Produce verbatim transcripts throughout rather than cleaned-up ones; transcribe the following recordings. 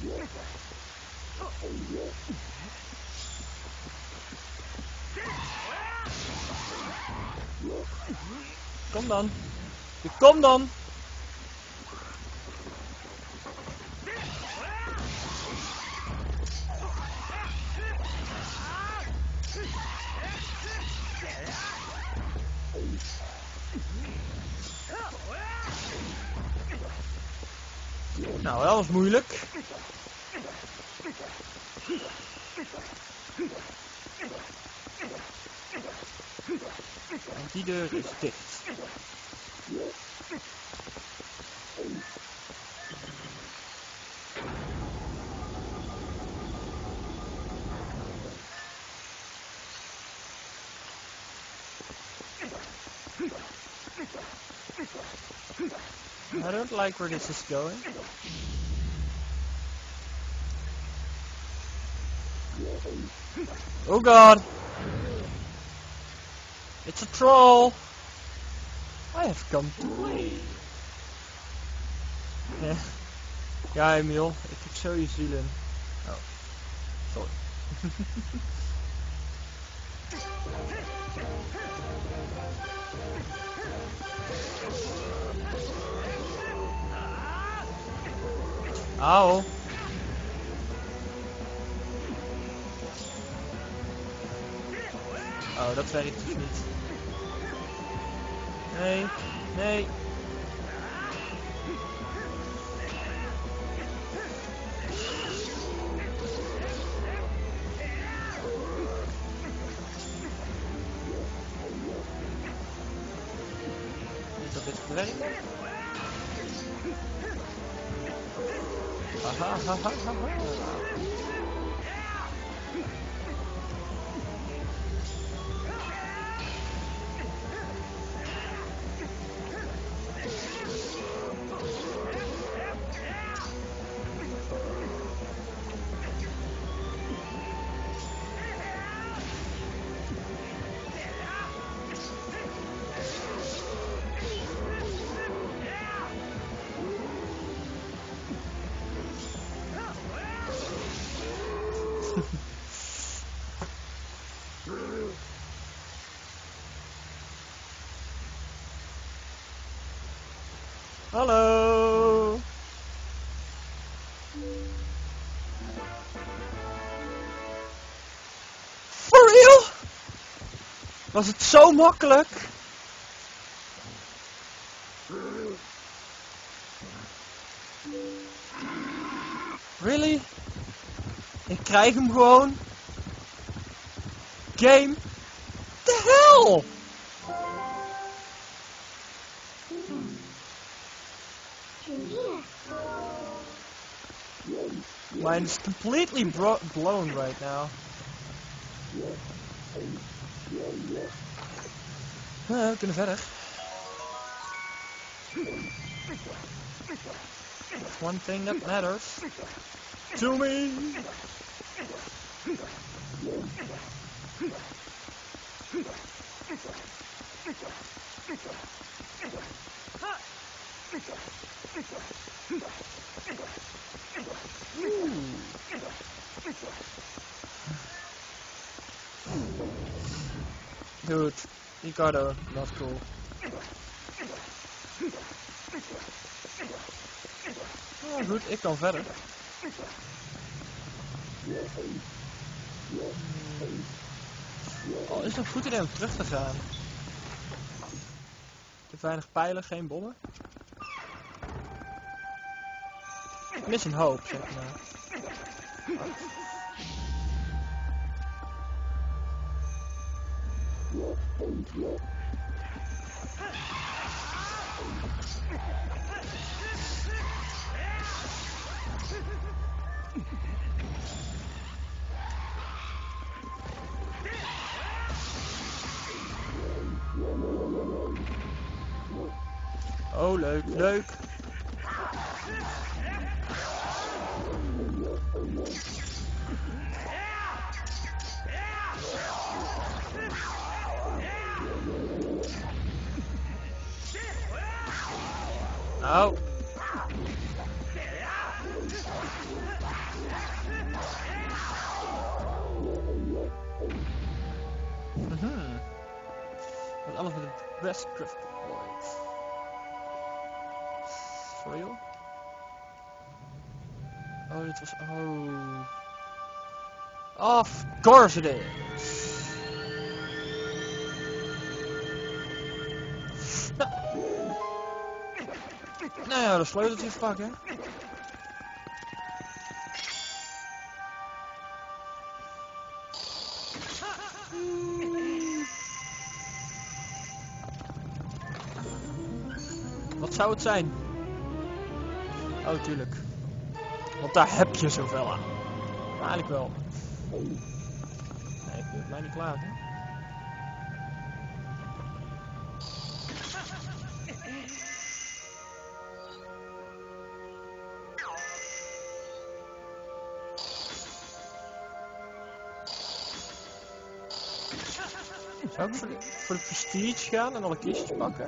Kom dan. Kom dan. Nou, dat was moeilijk. En die deur is dicht. I don't like where this is going. Oh god! It's a troll! I have come to play. Ja, ja Emiel, ik heb zo je ziel in. Oh, sorry. Auw. Oh, dat werkt dus niet. Nee, nee. Niet dat dit gaat werken. Haha, haha, haha. Hallo. For real? Was het zo makkelijk? Really? Ik krijg hem gewoon. Game. The hell? Mine is completely bro blown right now. Uh, we kunnen verder. One thing that matters to me. Dude, Ricardo, not cool. Oh, goed, ik kan verder. Oh, is het een goed idee om terug te gaan? Ik heb weinig pijlen, geen bommen. Ik mis een hoop, zeg maar. Oh, leuk, leuk. Nou. Best craft point. For real? Oh, dit was... Oh... Of course it is! Nou, nou ja, de sleuteltje pakken. Wat zou het zijn? Oh, tuurlijk. Want daar heb je zoveel aan. Maar eigenlijk wel. Nee, ik ben mij niet klaar, hè? Zou ik voor de, voor de prestige gaan en alle kistjes pakken?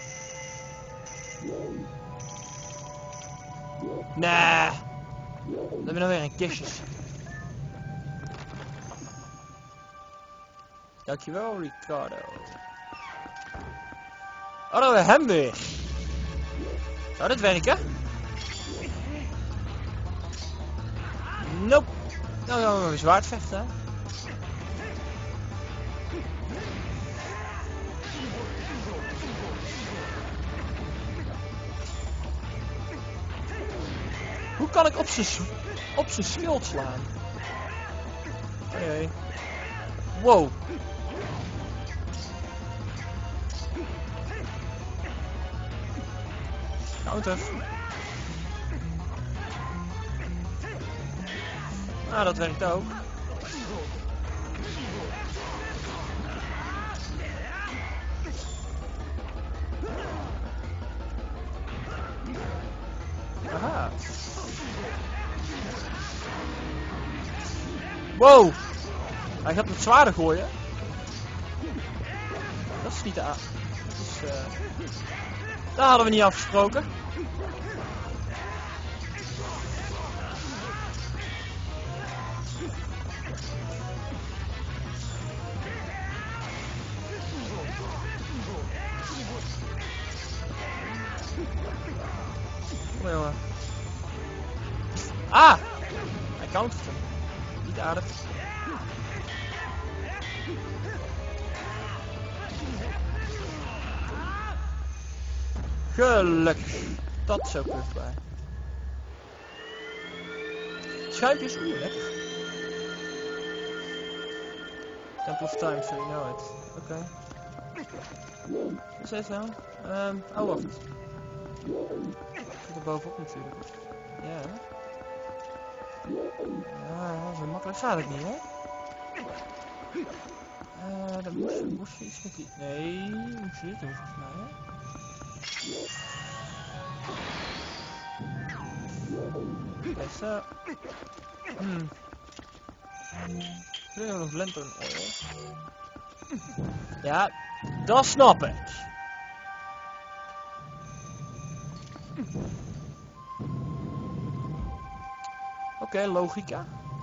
Nee. Dan hebben we nou weer een kistjes. Dankjewel, Ricardo. Oh, dan we hem weer. Zou dit werken? Nope. Nou gaan we weer zwaard vechten, hè? Hoe kan ik op zijn op zijn schild slaan? Oké. Wow. Counter. Ah, dat werkt ook. Aha. Wow. Hij gaat met zwaarden gooien. Dat is niet de A. Dus, uh, daar hadden we niet afgesproken. Kom jongen. Ah! Hij countert hem. Niet aardig. Gelukkig. Dat is ook weer bij. Schuimpjes, oeh, lekker. Temple of Time, so you know it. Oké. Okay. Wat is nou? Um, oh, wacht. Zit er bovenop natuurlijk. Ja. Ja, zo makkelijk gaat het niet, hè? Uh, dan moest, moest je iets met die... Nee, moest je dit doen volgens mij, hè? Yes, uh... Hmm. Ik wil nog lantern oil. Ja, dat snap ik. Oké, okay, logica.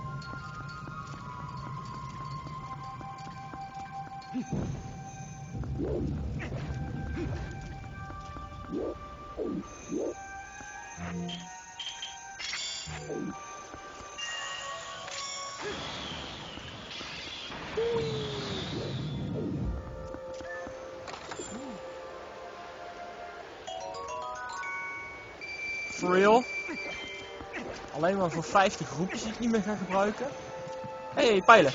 For real? Alleen maar voor vijftig groepjes die ik niet meer ga gebruiken. Hé, hey, pijlen.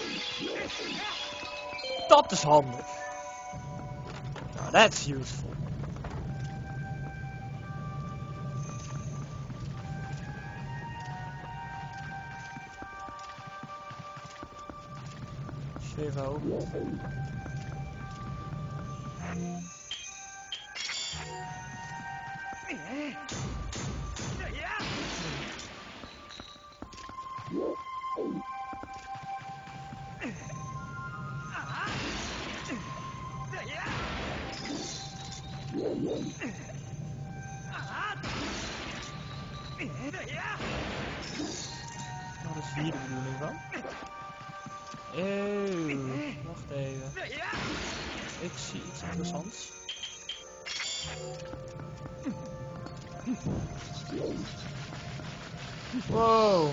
Dat is handig. Nou, that's useful. Even hoog. Wat is hier de bedoeling van? Eeuw, wacht even. Ik zie iets interessants. Wow.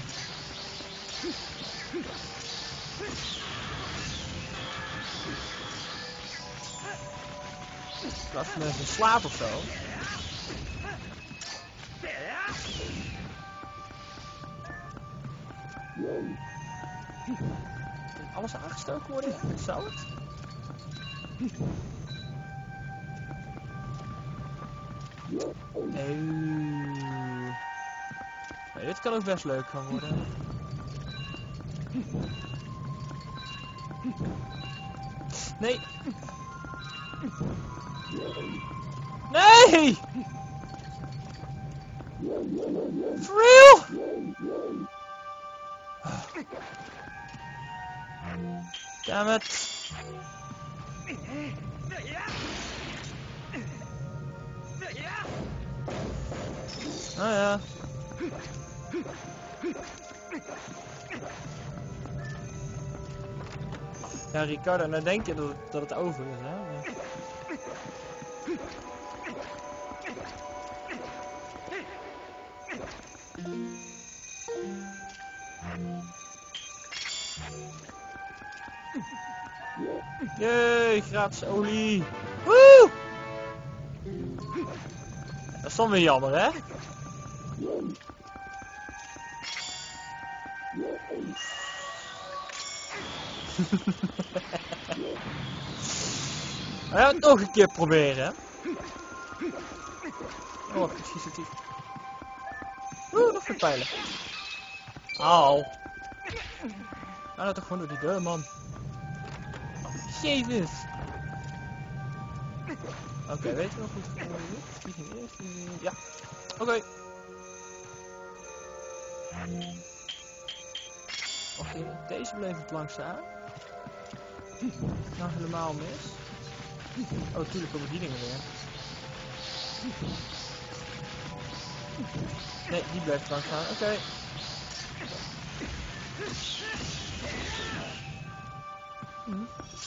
Laat ze mensen in slaap of zo. Alles aangestoken worden? Zou het? Nee. Maar dit kan ook best leuk gaan worden. Nee. Nee! For real? Damn it. Oh ja. Ja, Ricardo, nou denk je dat het, dat het over is, hè? Maar... Jee, gratis olie. Woe! Dat is dan weer jammer, hè? We gaan het nog een keer proberen. Oh, precies het hier. Oeh, nog meer pijlen. Au. Ga nou toch gewoon door die deur, man. Jezus. Oké, okay, weet je nog goed? Die ging eerst. Die... Ja. Oké. Okay. Oké, deze bleef het lang staan. Nou, helemaal mis. Oh, natuurlijk komen die dingen weer. Nee, die blijft lang staan. Oké. Okay. Hm.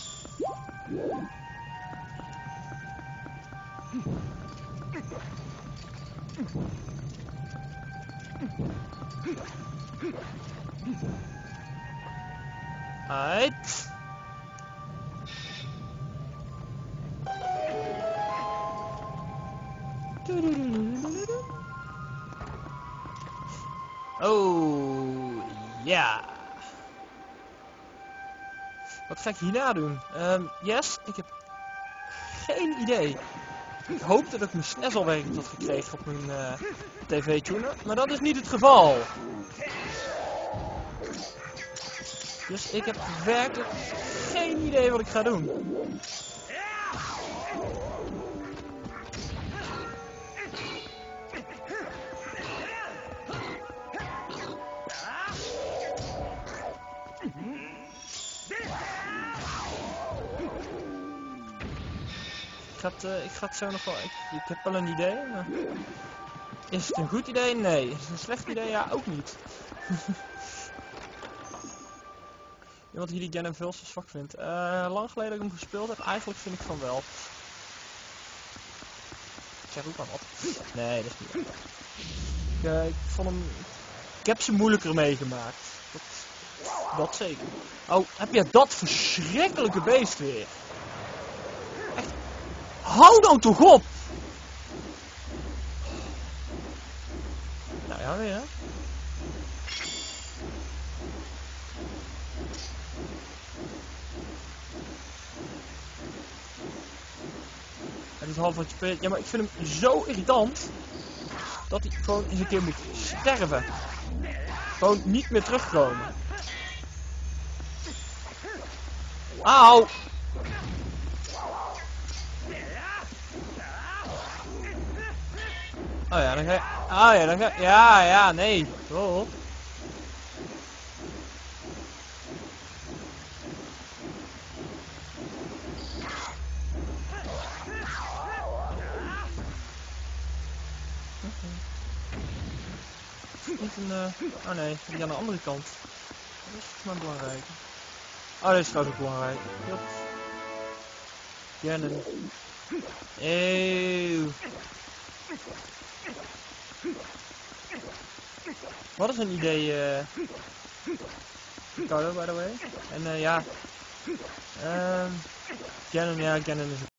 Uit. Oh, ja. Wat ga ik hierna doen? Um, yes, ik heb geen idee. Ik hoopte dat ik mijn S N E S al werkend had gekregen op mijn uh, tv-tuner, maar dat is niet het geval. Dus ik heb werkelijk geen idee wat ik ga doen. Ik ga, het, uh, ik ga het zo nog wel... Ik, ik heb wel een idee, maar... Is het een goed idee? Nee. Is het een slecht idee? Ja, ook niet. Iemand die die Ganon veel zo zwak vindt. Uh, lang geleden dat ik hem gespeeld heb, eigenlijk vind ik van wel. Ik zeg ook maar wat. Nee, dat is niet waar. Kijk, ik vond hem... Ik heb ze moeilijker meegemaakt. Dat, dat zeker. Oh, heb je dat verschrikkelijke beest weer? Echt. Hou nou toch op! Nou ja, weer hè. Hij doet half wat je speelt. Ja, maar ik vind hem zo irritant dat hij gewoon eens een keer moet sterven. Gewoon niet meer terugkomen. Auw! Oh ja, dan ga je... Oh ja, dan ga je... Ja, ja, nee. Oh. Niet een... Uh... Oh nee, die aan de andere kant. Dat is volgens mij belangrijk. Oh, dit is trouwens ook belangrijk. Yep. Ganon. Eeuw. Wat is een idee, eh... Ricardo, by the way. En uh, ja... Ehm... Uh, Ganon, ja, Ganon is